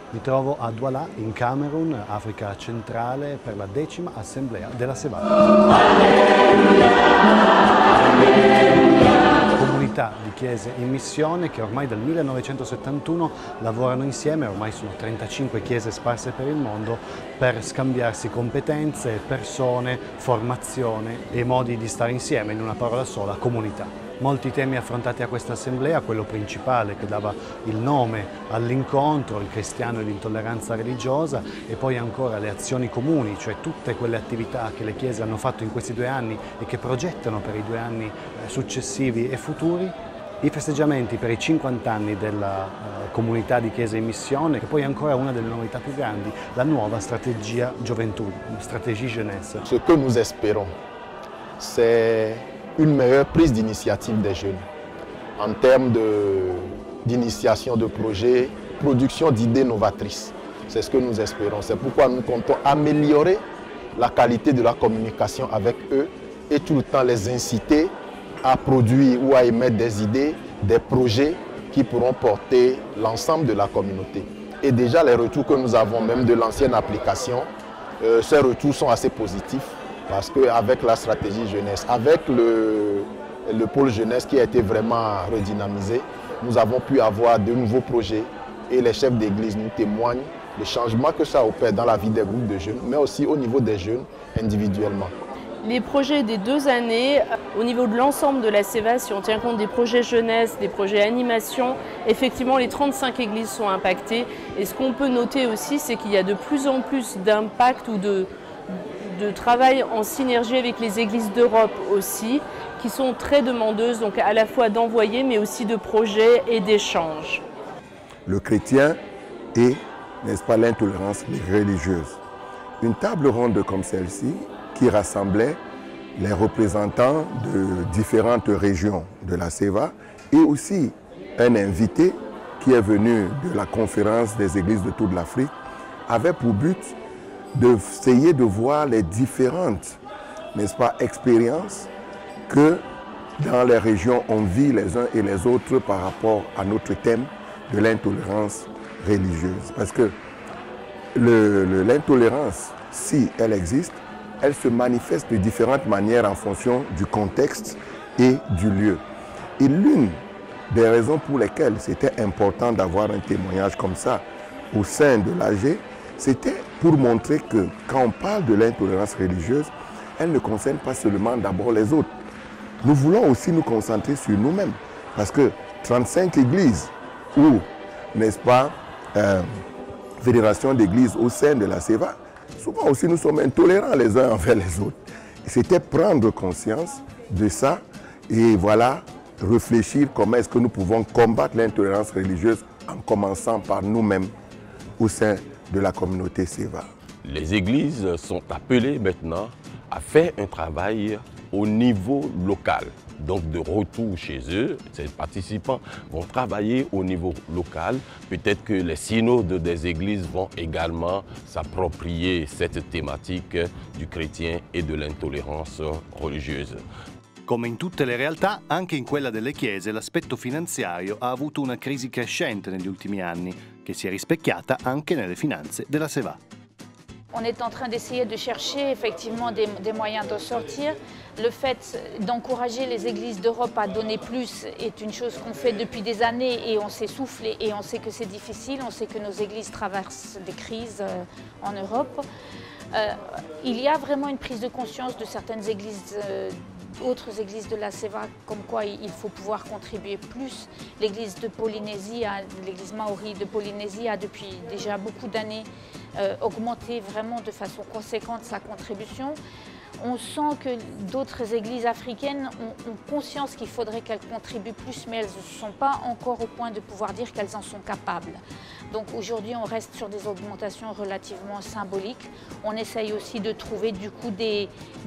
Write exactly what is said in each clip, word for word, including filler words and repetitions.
Mi trovo a Douala, in Camerun, Africa centrale, per la decima assemblea della Seva. Comunità di chiese in missione che ormai dal millenovecentosettantuno lavorano insieme, ormai sono trentacinque chiese sparse per il mondo, per scambiarsi competenze, persone, formazione e modi di stare insieme, in una parola sola, comunità. Molti temi affrontati a questa assemblea, quello principale che dava il nome all'incontro, il cristiano e l'intolleranza religiosa, e poi ancora le azioni comuni, cioè tutte quelle attività che le chiese hanno fatto in questi due anni e che progettano per i due anni successivi e futuri, i festeggiamenti per i cinquanta anni della uh, comunità di chiese in missione, che poi è ancora una delle novità più grandi, la nuova strategia gioventù, stratégie jeunesse. Ce que nous espérons, c'est une meilleure prise d'initiative des jeunes en termes d'initiation de, de projets, production d'idées novatrices. C'est ce que nous espérons. C'est pourquoi nous comptons améliorer la qualité de la communication avec eux et tout le temps les inciter à produire ou à émettre des idées, des projets qui pourront porter l'ensemble de la communauté. Et déjà les retours que nous avons même de l'ancienne application, euh, ces retours sont assez positifs. Parce qu'avec la stratégie jeunesse, avec le, le pôle jeunesse qui a été vraiment redynamisé, nous avons pu avoir de nouveaux projets et les chefs d'église nous témoignent des changements que ça opère dans la vie des groupes de jeunes, mais aussi au niveau des jeunes individuellement. Les projets des deux années, au niveau de l'ensemble de la Seva, si on tient compte des projets jeunesse, des projets animation, effectivement les trente-cinq églises sont impactées. Et ce qu'on peut noter aussi, c'est qu'il y a de plus en plus d'impact ou de de travail en synergie avec les églises d'Europe aussi, qui sont très demandeuses, donc à la fois d'envoyer, mais aussi de projets et d'échanges. Le chrétien et, n'est-ce pas, l'intolérance religieuse. Une table ronde comme celle-ci, qui rassemblait les représentants de différentes régions de la Seva, et aussi un invité qui est venu de la conférence des églises de toute l'Afrique, avait pour but d'essayer de voir les différentes, n'est-ce pas, expériences que dans les régions on vit les uns et les autres par rapport à notre thème de l'intolérance religieuse. Parce que l'intolérance, si elle existe, elle se manifeste de différentes manières en fonction du contexte et du lieu. Et l'une des raisons pour lesquelles c'était important d'avoir un témoignage comme ça au sein de l'A G, c'était pour montrer que quand on parle de l'intolérance religieuse, elle ne concerne pas seulement d'abord les autres. Nous voulons aussi nous concentrer sur nous-mêmes. Parce que trente-cinq églises ou, n'est-ce pas, euh, fédération d'églises au sein de la Seva, souvent aussi nous sommes intolérants les uns envers les autres. C'était prendre conscience de ça et voilà, réfléchir comment est-ce que nous pouvons combattre l'intolérance religieuse en commençant par nous-mêmes au sein de la communauté Seva. Les églises sont appelées maintenant à faire un travail au niveau local. Donc de retour chez eux, ces participants vont travailler au niveau local. Peut-être que les synodes des églises vont également s'approprier cette thématique du chrétien et de l'intolérance religieuse. Come in tutte le realtà, anche in quella delle chiese l'aspetto finanziario ha avuto una crisi crescente negli ultimi anni, che si è rispecchiata anche nelle finanze della Seva. On est en train d'essayer de chercher effectivement des, des moyens de sortir. Le fait d'encourager les églises d'Europe à donner plus est une chose qu'on fait depuis des années et on s'est soufflé et on sait que c'est difficile, on sait que nos églises traversent des crises euh, en Europe. Euh, il y a vraiment une prise de conscience de certaines églises euh, autres églises de la Seva, comme quoi il faut pouvoir contribuer plus. L'église de Polynésie, l'église maori de Polynésie a depuis déjà beaucoup d'années euh, augmenté vraiment de façon conséquente sa contribution. On sent que d'autres églises africaines ont, ont conscience qu'il faudrait qu'elles contribuent plus, mais elles ne sont pas encore au point de pouvoir dire qu'elles en sont capables. Donc aujourd'hui, on reste sur des augmentations relativement symboliques. On essaye aussi de trouver du coup des,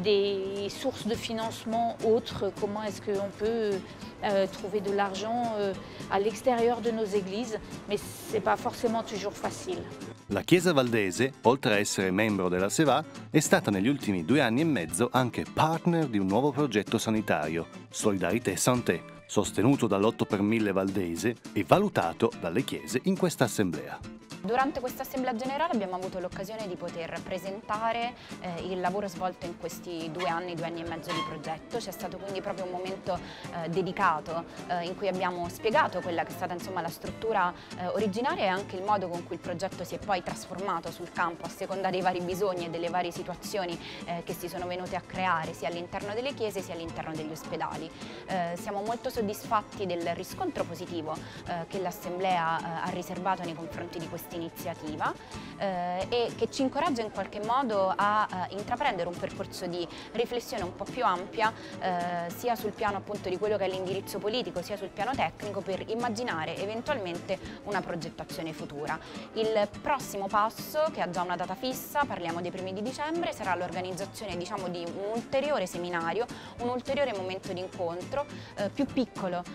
des sources de financement autres. Comment est-ce qu'on peut euh, trouver de l'argent euh, à l'extérieur de nos églises, mais ce n'est pas forcément toujours facile. La Chiesa Valdese, oltre a essere membro della Seva, è stata negli ultimi due anni e mezzo anche partner di un nuovo progetto sanitario, Solidarité Santé, sostenuto dall'otto per mille Valdese e valutato dalle chiese in questa assemblea. Durante questa assemblea generale abbiamo avuto l'occasione di poter presentare eh, il lavoro svolto in questi due anni, due anni e mezzo di progetto. C'è stato quindi proprio un momento eh, dedicato eh, in cui abbiamo spiegato quella che è stata insomma la struttura eh, originaria e anche il modo con cui il progetto si è poi trasformato sul campo a seconda dei vari bisogni e delle varie situazioni eh, che si sono venute a creare sia all'interno delle chiese sia all'interno degli ospedali. Eh, siamo molto soddisfatti del riscontro positivo eh, che l'Assemblea eh, ha riservato nei confronti di questa iniziativa eh, e che ci incoraggia in qualche modo a eh, intraprendere un percorso di riflessione un po' più ampia eh, sia sul piano appunto di quello che è l'indirizzo politico sia sul piano tecnico per immaginare eventualmente una progettazione futura. Il prossimo passo, che ha già una data fissa, parliamo dei primi di dicembre, sarà l'organizzazione diciamo di un ulteriore seminario, un ulteriore momento di incontro eh, più piccolo,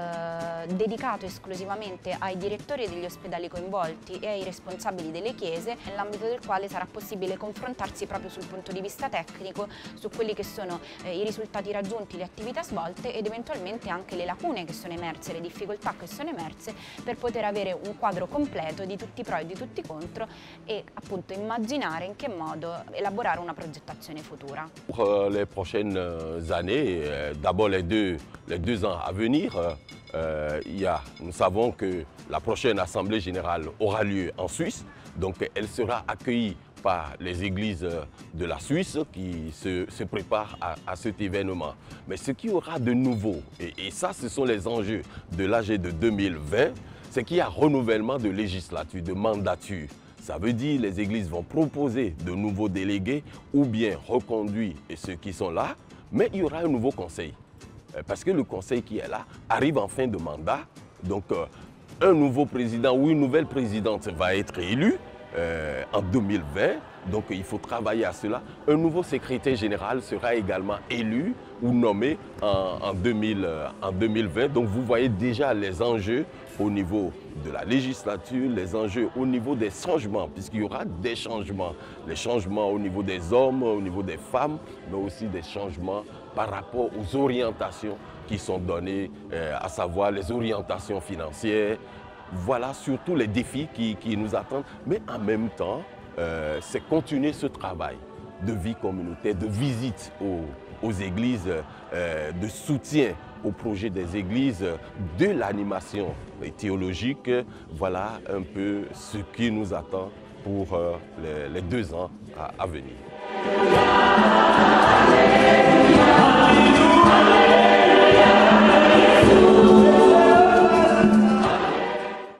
eh, dedicato esclusivamente ai direttori degli ospedali coinvolti e ai responsabili delle chiese, nell'ambito del quale sarà possibile confrontarsi proprio sul punto di vista tecnico su quelli che sono eh, i risultati raggiunti, le attività svolte ed eventualmente anche le lacune che sono emerse, le difficoltà che sono emerse per poter avere un quadro completo di tutti i pro e di tutti i contro e appunto immaginare in che modo elaborare una progettazione futura. Pour les prochaines années, d'abord les deux, les deux ans à venir, euh, il y a, nous savons que la prochaine Assemblée générale aura lieu en Suisse, donc elle sera accueillie par les églises de la Suisse qui se, se préparent à, à cet événement. Mais ce qui aura de nouveau, et, et ça ce sont les enjeux de l'A G de deux mille vingt, c'est qu'il y a renouvellement de législature, de mandature. Ça veut dire que les églises vont proposer de nouveaux délégués ou bien reconduire ceux qui sont là, mais il y aura un nouveau conseil. Parce que le conseil qui est là arrive en fin de mandat, donc euh, un nouveau président ou une nouvelle présidente va être élue euh, en deux mille vingt, donc il faut travailler à cela. Un nouveau secrétaire général sera également élu ou nommé en, en, deux mille, en deux mille vingt, donc vous voyez déjà les enjeux au niveau de la législature, les enjeux au niveau des changements, puisqu'il y aura des changements, les changements au niveau des hommes, au niveau des femmes, mais aussi des changements par rapport aux orientations qui sont données, euh, à savoir les orientations financières. Voilà surtout les défis qui, qui nous attendent, mais en même temps, euh, c'est continuer ce travail de vie communautaire, de visite aux, aux églises, euh, de soutien au projet des églises, de l'animation théologique. Voilà un peu ce qui nous attend pour euh, les, les deux ans à, à venir.